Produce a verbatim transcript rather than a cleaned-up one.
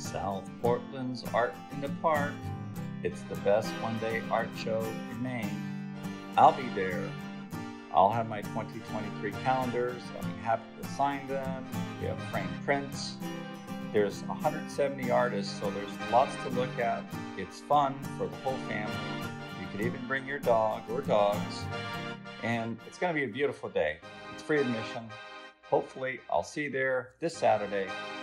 South Portland's Art in the Park. It's the best one-day art show in Maine. I'll be there. I'll have my twenty twenty-three calendars. I'll be happy to sign them. We have framed prints. There's one hundred seventy artists, so there's lots to look at. It's fun for the whole family. You could even bring your dog or dogs. And it's going to be a beautiful day. It's free admission. Hopefully, I'll see you there this Saturday.